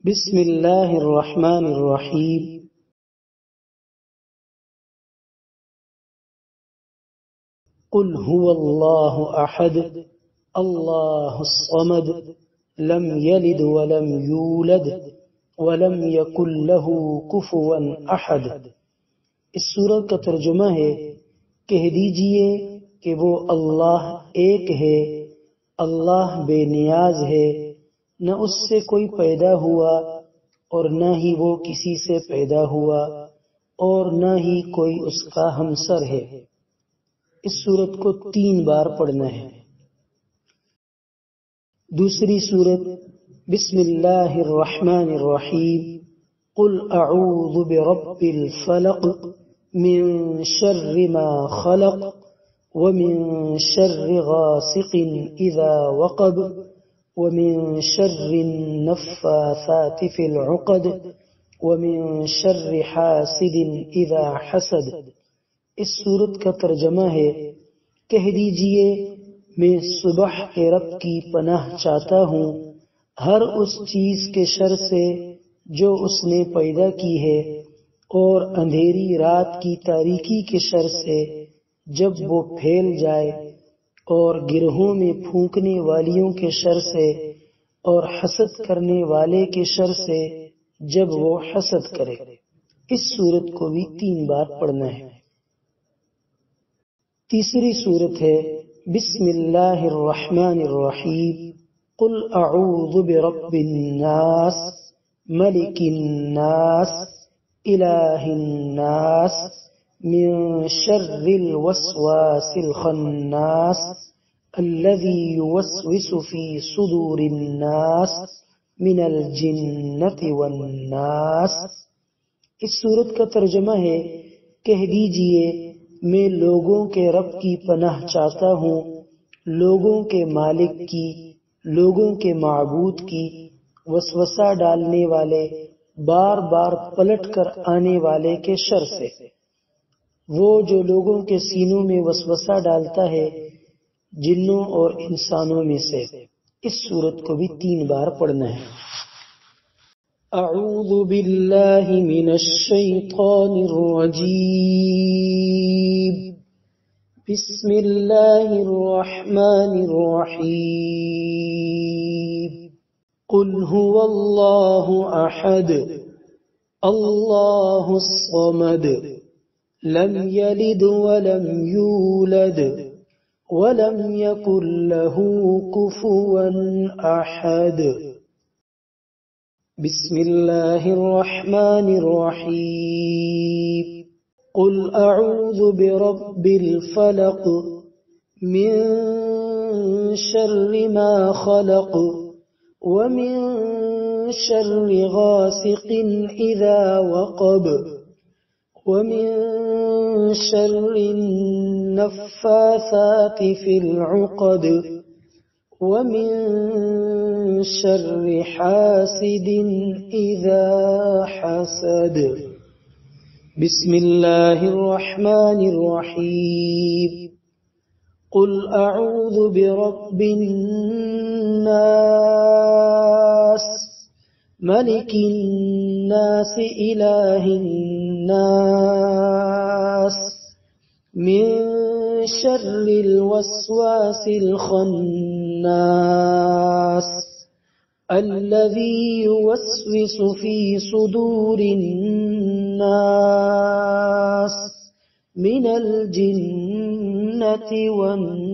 بسم اللہ الرحمن الرحیم قل هو اللہ احد اللہ الصمد لم یلد ولم یولد ولم یکن له کفوا احد۔ اس سورت کا ترجمہ ہے، کہہ دیجئے کہ وہ اللہ ایک ہے، اللہ بے نیاز ہے، نہ اس سے کوئی پیدا ہوا اور نہ ہی وہ کسی سے پیدا ہوا اور نہ ہی کوئی اس کا ہمسر ہے۔ اس سورت کو 3 بار پڑھنا ہے۔ دوسری سورت بسم اللہ الرحمن الرحیم قل اعوذ برب الفلق من شر ما خلق ومن شر غاسق اذا وقب ومن شر النفاثات في العقد ومن شر حاسد اذا حسد۔ اس سورت کا ترجمہ ہے، کہہ دیجئے میں صبح کے رب کی پناہ چاہتا ہوں ہر اس چیز کے شر سے جو اس نے پیدا کی ہے، اور اندھیری رات کی تاریکی کے شر سے جب وہ پھیل جائے، اور گرہوں میں پھونکنے والیوں کے شر سے، اور حسد کرنے والے کے شر سے جب وہ حسد کرے۔ اس سورت کو بھی 3 بار پڑھنا ہے۔ تیسری سورت ہے بسم اللہ الرحمن الرحیم قل اعوذ برب الناس ملک الناس الہ الناس من شر الوسواس الخناس الذي يوسوس في صدور الناس من الجنة والناس۔ اس سورت کا ترجمہ ہے، کہہ دیجئے میں لوگوں کے رب کی پناہ چاہتا ہوں، لوگوں کے مالک کی، لوگوں کے معبود کی، وسوسہ ڈالنے والے، بار بار پلٹ کر آنے والے کے شر سے۔ وہ جو لوگوں کے سینوں میں وسوسہ ڈالتا ہے، جنوں اور انسانوں میں سے۔ اس سورت کو بھی 3 بار پڑھنا ہے۔ اعوذ باللہ من الشیطان الرجیم بسم اللہ الرحمن الرحیم قل هو اللہ احد اللہ الصمد لم یلد ولم یولد ولم یکن له کفوا احد۔ بسم اللہ الرحمن الرحیم قل اعوذ برب الفلق من شر ما خلق ومن شر غاسق اذا وقب ومن شر النفاثات في العقد ومن شر حاسد اذا حسد۔ بسم اللہ الرحمن الرحیم قل اعوذ برب الناس ملک الناس الہ الناس من شر الوسواس الخناس الذي يوسوس في صدور الناس من الجنة والناس۔